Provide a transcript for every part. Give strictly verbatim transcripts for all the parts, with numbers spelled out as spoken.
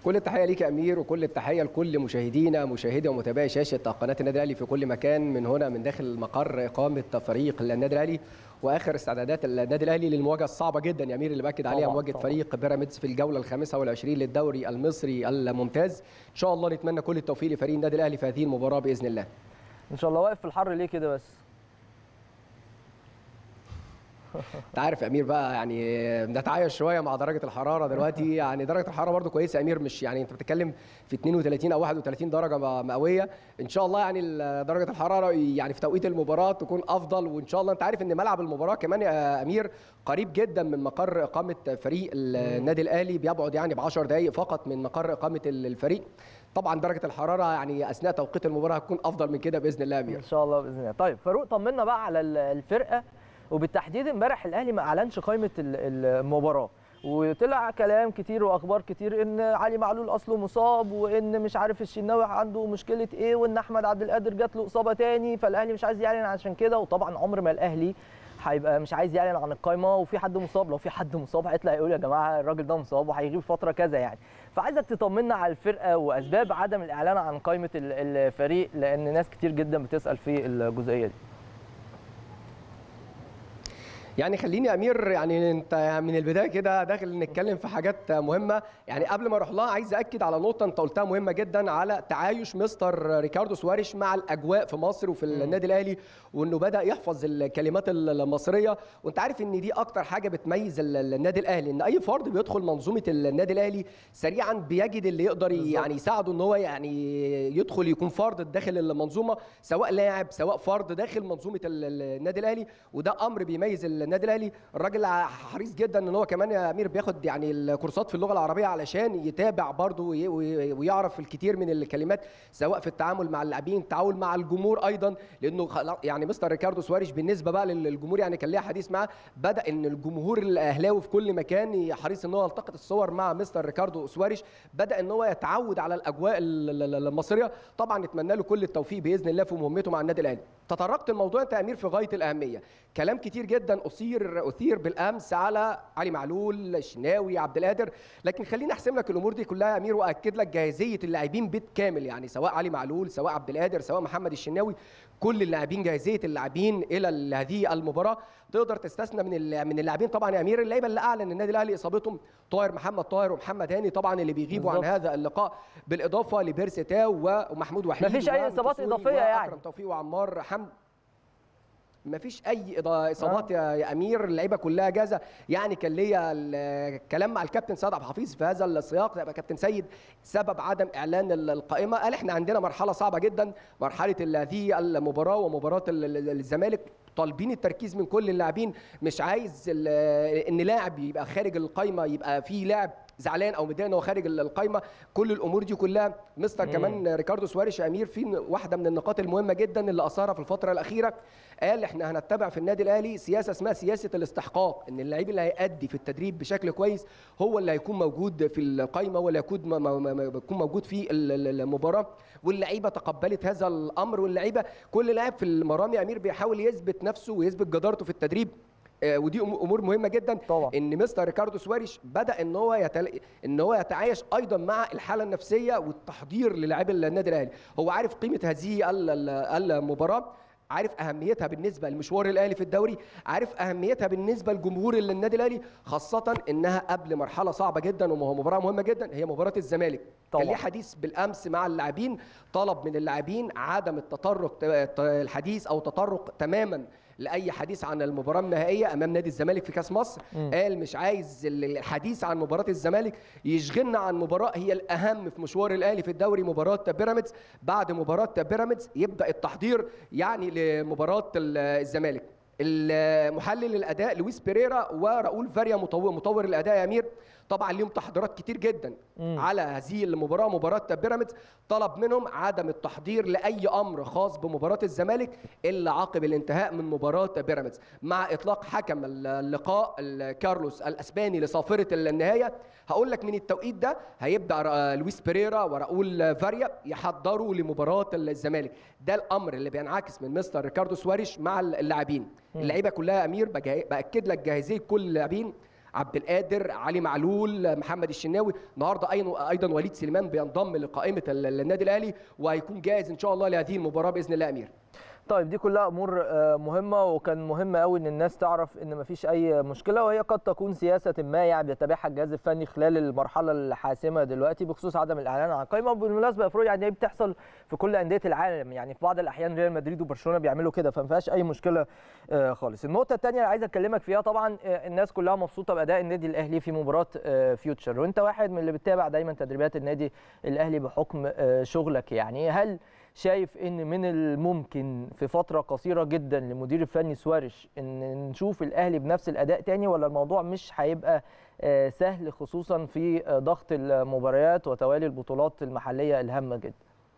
كل التحيه ليك يا امير، وكل التحيه لكل مشاهدينا مشاهدي ومتابعي شاشه قناه النادي الاهلي في كل مكان من هنا من داخل مقر اقامه فريق النادي الاهلي واخر استعدادات النادي الاهلي للمواجهه الصعبه جدا يا امير اللي باكد عليها مواجهه فريق بيراميدز في الجوله الخامسه والعشرين للدوري المصري الممتاز. ان شاء الله نتمنى كل التوفيق لفريق النادي الاهلي في هذه المباراه باذن الله. ان شاء الله. واقف في الحر ليه كده بس؟ انت عارف يا امير بقى يعني بنتعايش شويه مع درجه الحراره دلوقتي، يعني درجه الحراره برده كويسه يا امير، مش يعني انت بتتكلم في اثنين وثلاثين او واحد وثلاثين درجه مئويه. ان شاء الله يعني درجه الحراره يعني في توقيت المباراه تكون افضل، وان شاء الله انت عارف ان ملعب المباراه كمان يا امير قريب جدا من مقر اقامه فريق النادي الاهلي، بيبعد يعني ب عشر دقائق فقط من مقر اقامه الفريق. طبعا درجه الحراره يعني اثناء توقيت المباراه هتكون افضل من كده باذن الله يا امير. ان شاء الله باذن الله. طيب فاروق طمنا بقى على الفرقه، وبالتحديد امبارح الاهلي ما اعلنش قائمه المباراه، وطلع كلام كتير واخبار كتير ان علي معلول اصله مصاب، وان مش عارف الشناوي عنده مشكله ايه، وان احمد عبد القادر جات له اصابه تاني فالاهلي مش عايز يعلن عشان كده. وطبعا عمر ما الاهلي هيبقى مش عايز يعلن عن القائمه وفي حد مصاب. لو في حد مصاب هيطلع يقول يا جماعه الراجل ده مصاب وهيغيب فتره كذا يعني. فعايزك تطمنا على الفرقه واسباب عدم الاعلان عن قائمه الفريق، لان ناس كتير جدا بتسال في الجزئيه دي. يعني خليني يا امير، يعني انت من البدايه كده داخل نتكلم في حاجات مهمه. يعني قبل ما اروح لها عايز اكد على نقطه انت قلتها مهمه جدا، على تعايش مستر ريكاردو سواريش مع الاجواء في مصر وفي النادي الاهلي، وانه بدا يحفظ الكلمات المصريه. وانت عارف ان دي اكتر حاجه بتميز النادي الاهلي، ان اي فرد بيدخل منظومه النادي الاهلي سريعا بيجد اللي يقدر يعني يساعده ان هو يعني يدخل يكون فرد داخل المنظومه، سواء لاعب سواء فرد داخل منظومه النادي الاهلي، وده امر بيميز النادي الاهلي. الراجل حريص جدا ان هو كمان يا امير بياخد يعني الكورسات في اللغه العربيه علشان يتابع برضه ويعرف الكثير من الكلمات، سواء في التعامل مع اللاعبين، التعامل مع الجمهور ايضا، لانه يعني مستر ريكاردو سواريش بالنسبه بقى للجمهور يعني كان ليا حديث معاه، بدا ان الجمهور الاهلاوي في كل مكان حريص ان هو يلتقط الصور مع مستر ريكاردو سواريش، بدا ان هو يتعود على الاجواء المصريه. طبعا نتمنى له كل التوفيق باذن الله في مهمته مع النادي الاهلي. تطرقت الموضوع انت يا امير في غايه الاهميه، كلام كتير جدا اثير اثير بالامس على علي معلول، الشناوي، عبد القادر، لكن خليني احسم لك الامور دي كلها يا امير واكد لك جاهزيه اللاعبين بالكامل، يعني سواء علي معلول سواء عبد القادر سواء محمد الشناوي، كل اللاعبين جاهزيه اللاعبين الى هذه المباراه. تقدر تستثنى من من اللاعبين طبعا يا امير اللعيبه اللي اعلن النادي الاهلي اصابتهم، طاهر محمد طاهر ومحمد هاني طبعا اللي بيغيبوا بالزبط. عن هذا اللقاء، بالاضافه لبيرسي تاو ومحمود وحيد، مفيش اي اصابات اضافيه يعني، اكرم توفيق وعمار حمد، ما فيش اي اصابات آه. يا امير، اللعيبه كلها جاهزه. يعني كان ليا الكلام مع الكابتن سيد عبد الحفيظ في هذا السياق، يبقى كابتن سيد سبب عدم اعلان القائمه قال احنا عندنا مرحله صعبه جدا، مرحله هذه المباراه ومباراه الزمالك، طالبين التركيز من كل اللاعبين، مش عايز ان لاعب يبقى خارج القائمه يبقى في لاعب زعلان او متضايق ان هو خارج القائمه. كل الامور دي كلها مستر مم. كمان ريكاردو سواريش يا امير في واحده من النقاط المهمه جدا اللي اثارها في الفتره الاخيره، قال احنا هنتبع في النادي الاهلي سياسه اسمها سياسه الاستحقاق، ان اللعيب اللي هيأدي في التدريب بشكل كويس هو اللي هيكون موجود في القائمه ولا يكون موجود في المباراه، واللعيبه تقبلت هذا الامر، واللعيبه كل لاعب في المرام يا امير بيحاول يثبت نفسه ويثبت جدارته في التدريب. ودي امور مهمه جدا طبعا. ان مستر ريكاردو سواريش بدا ان هو يتل... ان هو يتعايش ايضا مع الحاله النفسيه والتحضير للاعبي النادي الاهلي، هو عارف قيمه هذه المباراه، عارف اهميتها بالنسبه لمشوار الاهلي في الدوري، عارف اهميتها بالنسبه لجمهور النادي الاهلي، خاصه انها قبل مرحله صعبه جدا ومباراه مهمه جدا هي مباراه الزمالك. طبعا. كان ليه حديث بالامس مع اللاعبين، طلب من اللاعبين عدم التطرق الحديث او تطرق تماما لاي حديث عن المباراه النهائيه امام نادي الزمالك في كاس مصر. م. قال مش عايز الحديث عن مباراه الزمالك يشغلنا عن مباراه هي الاهم في مشوار الاهلي في الدوري، مباراه بيراميدز. بعد مباراه بيراميدز يبدا التحضير يعني لمباراه الزمالك. المحلل الاداء لويس بيريرا وراؤول فاريا مطور, مطور الاداء يا امير طبعا ليهم تحضيرات كتير جدا م. على هذه المباراه مباراه بيراميدز، طلب منهم عدم التحضير لاي امر خاص بمباراه الزمالك الا عقب الانتهاء من مباراه بيراميدز، مع اطلاق حكم اللقاء كارلوس الاسباني لصافره النهايه. هقول لك من التوقيت ده هيبدا لويس بيريرا وراؤول فاريا يحضروا لمباراه الزمالك. ده الامر اللي بينعكس من مستر ريكاردو سواريش مع اللاعبين. اللعيبه كلها يا امير باكد لك جاهزيه كل اللاعبين عبد القادر، علي معلول، محمد الشناوي. النهارده ايضا وليد سليمان بينضم لقائمه النادي الاهلي وهيكون جاهز ان شاء الله لهذه المباراه باذن الله. امير طيب دي كلها امور مهمه، وكان مهم قوي ان الناس تعرف ان مفيش اي مشكله، وهي قد تكون سياسه ما يعني بيتبعها الجهاز الفني خلال المرحله الحاسمه دلوقتي بخصوص عدم الاعلان عن قائمه. بالمناسبه يا فروج يعني بتحصل في كل انديه العالم، يعني في بعض الاحيان ريال مدريد وبرشلونه بيعملوا كده، فما فيهاش اي مشكله خالص. النقطه الثانيه اللي عايز اكلمك فيها، طبعا الناس كلها مبسوطه باداء النادي الاهلي في مباراه فيوتشر، وانت واحد من اللي بتتابع دايما تدريبات النادي الاهلي بحكم شغلك، يعني هل شايف ان من الممكن في فتره قصيره جدا لمدير الفني سواريش ان نشوف الاهلي بنفس الاداء تاني، ولا الموضوع مش هيبقى سهل خصوصا في ضغط المباريات وتوالي البطولات المحليه الهامه جدا؟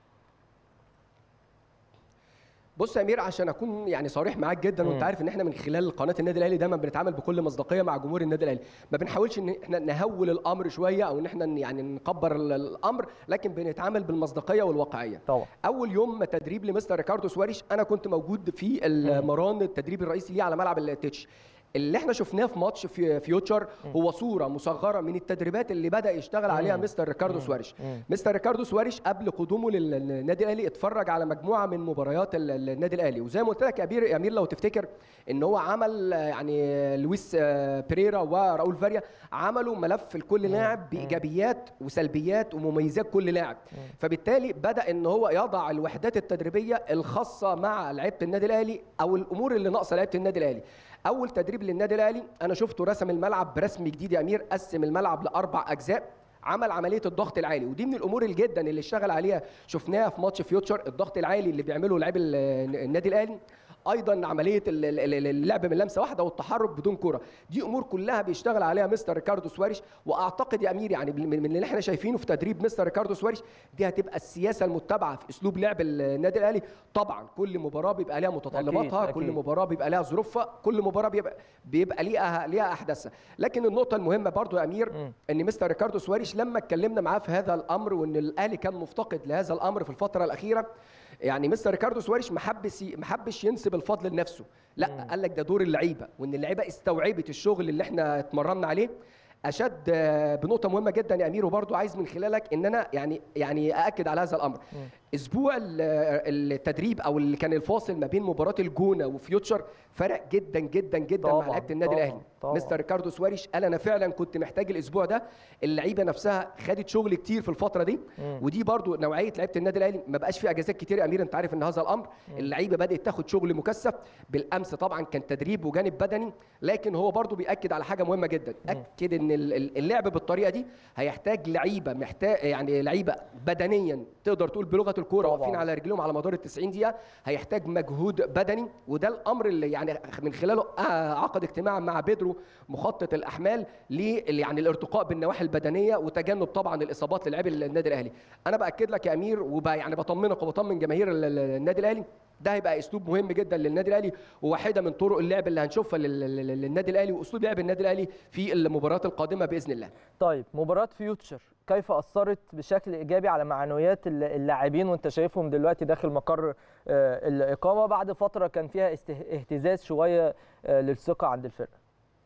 بص يا امير، عشان اكون يعني صريح معاك جدا، وانت عارف ان احنا من خلال قناه النادي الاهلي دايما بنتعامل بكل مصداقيه مع جمهور النادي الاهلي، ما بنحاولش ان احنا نهول الامر شويه او ان احنا يعني نكبر الامر، لكن بنتعامل بالمصداقيه والواقعيه. طبعا اول يوم تدريب لمستر ريكاردو سواريش انا كنت موجود في المران التدريب الرئيسي ليه على ملعب التتش. اللي احنا شفناه في ماتش في فيوتشر هو صوره مصغره من التدريبات اللي بدا يشتغل عليها مستر ريكاردو سواريش. مستر ريكاردو سواريش قبل قدومه للنادي الاهلي اتفرج على مجموعه من مباريات النادي الاهلي، وزي ما قلت لك يا امير لو تفتكر ان هو عمل يعني لويس بيريرا وراؤول فاريا عملوا ملف لكل لاعب بايجابيات وسلبيات ومميزات كل لاعب، فبالتالي بدا ان هو يضع الوحدات التدريبيه الخاصه مع لعيبه النادي الاهلي او الامور اللي ناقصه لعيبه النادي الاهلي. اول تدريب للنادي الاهلي انا شفته رسم الملعب برسم جديد يا امير، قسم الملعب لاربع اجزاء، عمل عمليه الضغط العالي، ودي من الامور الجدا اللي اشتغل عليها شفناها في ماتش فيوتشر، الضغط العالي اللي بيعمله لاعبي النادي الاهلي، ايضا عمليه اللعب من لمسه واحده والتحرك بدون كره. دي امور كلها بيشتغل عليها مستر ريكاردو سواريش، واعتقد يا امير يعني من اللي احنا شايفينه في تدريب مستر ريكاردو سواريش دي هتبقى السياسه المتبعه في اسلوب لعب النادي الاهلي. طبعا كل مباراه بيبقى لها متطلباتها، أكيد. كل أكيد. مباراه بيبقى لها ظروفها، كل مباراه بيبقى بيبقى ليها ليها احداثها، لكن النقطه المهمه برضو يا امير م. ان مستر ريكاردو سواريش لما اتكلمنا معاه في هذا الامر وان الاهلي كان مفتقد لهذا الامر في الفتره الاخيره، يعني مستر ريكاردو سواريش ما حبش ما حبش ينسب الفضل لنفسه، لا مم. قال لك ده دور اللعيبه، وان اللعيبه استوعبت الشغل اللي احنا اتمرنا عليه. اشد بنقطه مهمه جدا يا امير، وبرضو عايز من خلالك ان انا يعني يعني ااكد على هذا الامر. مم. اسبوع التدريب او اللي كان الفاصل ما بين مباراه الجونه وفيوتشر فرق جدا جدا جدا مع لعيبه النادي الاهلي. مستر ريكاردو سواريش قال انا فعلا كنت محتاج الاسبوع ده، اللعيبه نفسها خدت شغل كتير في الفتره دي. مم. ودي برضو نوعيه لعيبه النادي الاهلي، ما بقاش في اجازات كتير يا امير، انت عارف ان هذا الامر مم. اللعيبه بدات تاخد شغل مكثف. بالامس طبعا كان تدريب وجانب بدني، لكن هو برضو بياكد على حاجه مهمه جدا، مم. اكد ان اللعب بالطريقه دي هيحتاج لعيبه محتاج يعني لعيبه بدنيا تقدر تقول بلغه الكوره واقفين على رجلهم على مدار التسعين دقيقه، هيحتاج مجهود بدني، وده الامر اللي يعني من خلاله عقد اجتماع مع بيدرو مخطط الاحمال ل يعني الارتقاء بالنواحي البدنيه وتجنب طبعا الاصابات للاعبي النادي الاهلي. انا باكد لك يا امير وبقى يعني بطمنك وبطمن جماهير النادي الاهلي، ده هيبقى اسلوب مهم جدا للنادي الاهلي، وواحده من طرق اللعب اللي هنشوفها للنادي الاهلي واسلوب لعب النادي الاهلي في المباريات القادمه باذن الله. طيب مباراه فيوتشر كيف اثرت بشكل ايجابي على معنويات اللاعبين وانت شايفهم دلوقتي داخل مقر الاقامه بعد فتره كان فيها اهتزاز شويه للثقه عند الفرقه؟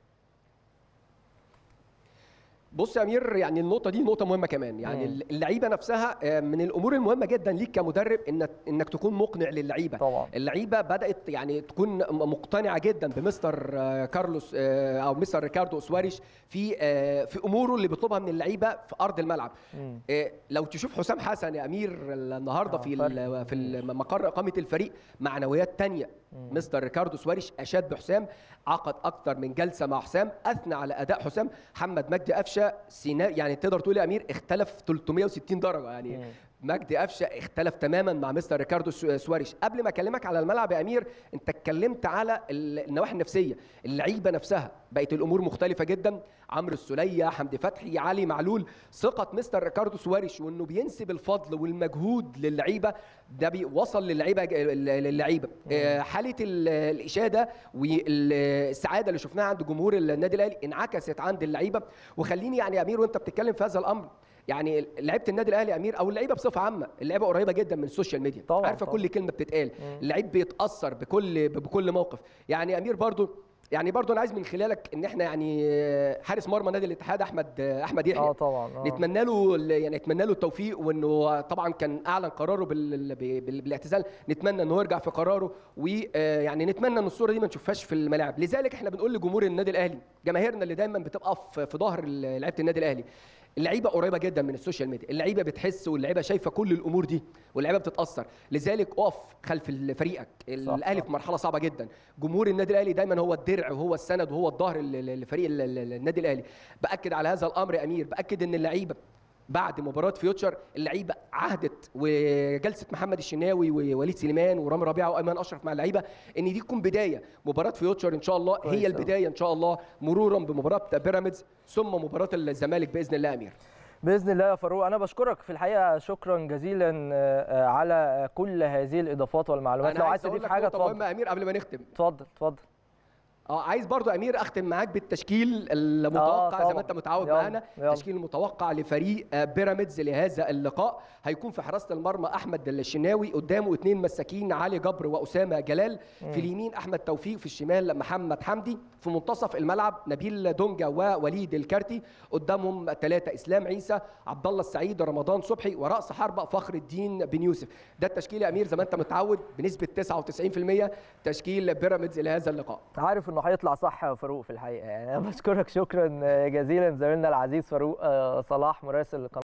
بص يا امير، يعني النقطه دي نقطه مهمه كمان، يعني مم. اللعيبه نفسها من الامور المهمه جدا ليك كمدرب انك انك تكون مقنع للعيبه. طبعا. اللعيبه بدات يعني تكون مقتنعه جدا بمستر كارلوس او مستر ريكاردو سواريش في في اموره اللي بيطلبها من اللعيبه في ارض الملعب. مم. لو تشوف حسام حسن يا امير النهارده آه في فرق. في مقر اقامه الفريق معنويات ثانيه. مستر ريكاردو سواريش اشاد بحسام، عقد اكتر من جلسه مع حسام، اثنى على اداء حسام. محمد مجدي قفشه يعني تقدر تقول يا امير اختلف ثلاثمائة وستين درجه، يعني مم. مجدي قفشه اختلف تماما مع مستر ريكاردو سواريش. قبل ما اكلمك على الملعب يا امير، انت اتكلمت على النواحي النفسيه، اللعيبه نفسها بقت الامور مختلفه جدا. عمرو السوليه، حمدي فتحي، علي معلول، ثقه مستر ريكاردو سواريش وانه بينسب الفضل والمجهود للعيبه، ده بيوصل للعيبه للعيبه حاله الاشاده والسعاده اللي شفناها عند جمهور النادي الاهلي انعكست عند اللعيبه. وخليني يعني يا امير وانت بتتكلم في هذا الامر، يعني لعيبه النادي الاهلي امير او اللعيبه بصفه عامه، اللعيبه قريبه جدا من السوشيال ميديا، عارفه كل كلمه بتتقال، اللعيب بيتاثر بكل بكل موقف. يعني امير برضو يعني برضو انا عايز من خلالك ان احنا يعني حارس مرمى نادي الاتحاد احمد احمد يحيى اه طبعا آه. نتمنى له يعني نتمنى له التوفيق، وانه طبعا كان اعلن قراره بال... بال... بالاعتزال، نتمنى انه يرجع في قراره، ويعني نتمنى ان الصوره دي ما نشوفهاش في الملاعب. لذلك احنا بنقول لجمهور النادي الاهلي، جماهيرنا اللي دايما بتبقى في في ظهر لعيبه النادي الاهلي، اللعيبه قريبه جدا من السوشيال ميديا، اللعيبه بتحس واللعيبه شايفه كل الامور دي واللعيبه بتتاثر، لذلك اقف خلف فريقك. الاهلي في مرحله صعبه جدا، جمهور النادي الاهلي دايما هو الدرع وهو السند وهو الظهر لفريق النادي الاهلي. باكد على هذا الامر يا امير، باكد ان اللعيبه بعد مباراه فيوتشر اللعيبه عهدت، وجلسه محمد الشناوي ووليد سليمان ورامي ربيعه وايمن اشرف مع اللعيبه، ان دي تكون بدايه مباراه فيوتشر ان شاء الله هي البدايه ان شاء الله، مرورا بمباراه بيراميدز ثم مباراه الزمالك باذن الله. امير باذن الله يا فاروق، انا بشكرك في الحقيقه شكرا جزيلا على كل هذه الاضافات والمعلومات. لو عايز تضيف حاجه اتفضل. مهمه يا امير قبل ما نختم. اتفضل اتفضل. اه عايز برضو يا امير اختم معاك بالتشكيل المتوقع آه زي ما انت متعود معانا. التشكيل المتوقع لفريق بيراميدز لهذا اللقاء هيكون في حراسه المرمى احمد الشناوي، قدامه اثنين مساكين علي جبر واسامه جلال، م. في اليمين احمد توفيق، في الشمال محمد حمدي، في منتصف الملعب نبيل دونجا ووليد الكارتي، قدامهم ثلاثه اسلام عيسى، عبد الله السعيد، رمضان صبحي، وراس حربه فخر الدين بن يوسف. ده التشكيل يا امير زي ما انت متعود بنسبه تسعة وتسعين بالمئة تشكيل بيراميدز لهذا اللقاء. عارف انه هيطلع صح يا فاروق في الحقيقه، يعني انا بشكرك شكرا جزيلا زميلنا العزيز فاروق صلاح مراسل